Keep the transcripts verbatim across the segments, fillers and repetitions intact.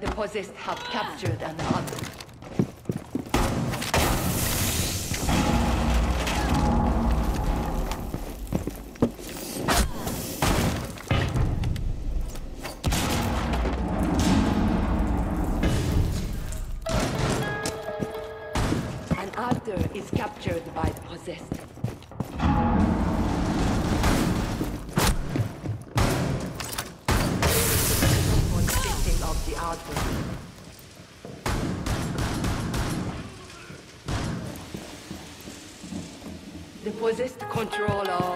The possessed have captured an altar. An altar is captured by the possessed. Consisting of the altar. The possessed control all.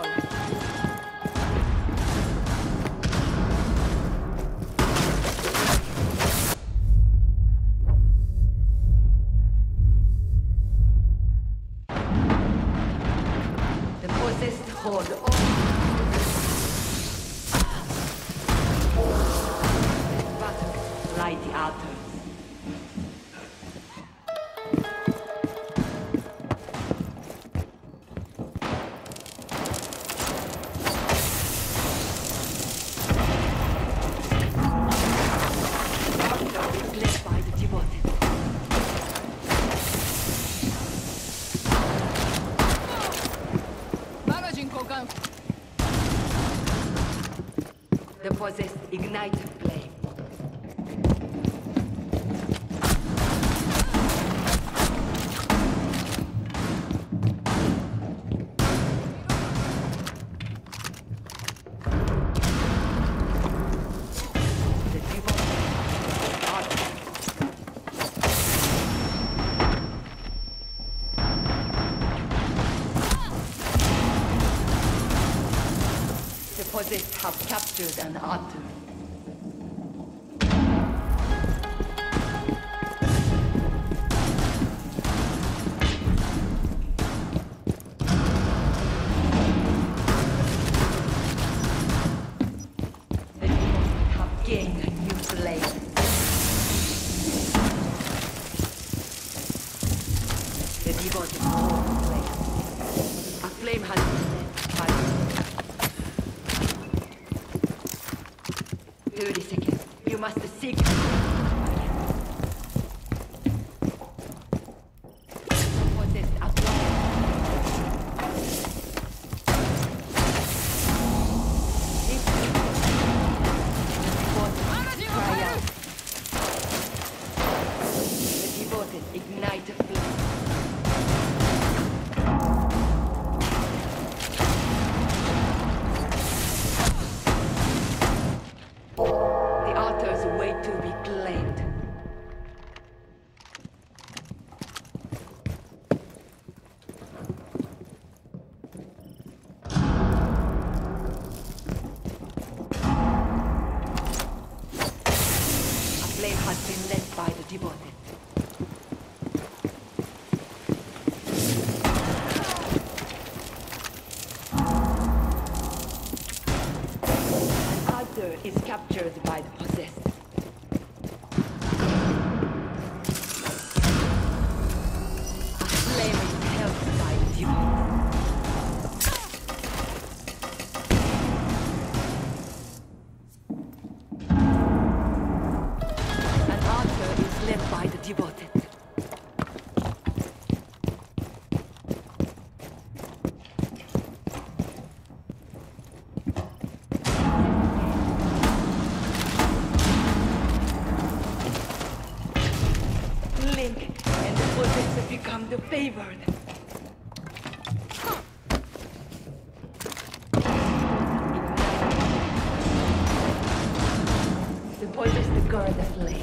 The possessed hold all. But light the altars. The possessed ignite flame. The devoted art. The possessed have captured an altar. The devoted have gained a new slave. The devoted hold the flame. A flame has been lit by thirty seconds. You must seek. Possessed apply. Cry out. The devoted ignite a flame. The altars wait to be claimed. A flame has been led by the devoted. An altar is captured by the possessed. A flame is held by the devoted. An altar is led by the devoted. Link and the possessed have become the favored. The possessed guard the flame.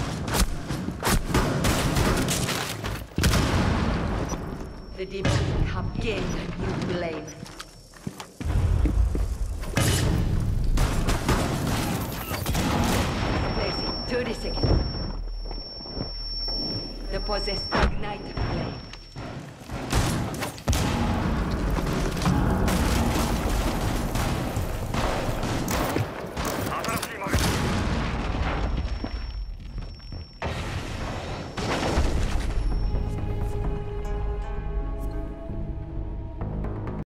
The devoted have gained a new flame. Placing thirty seconds. The possessed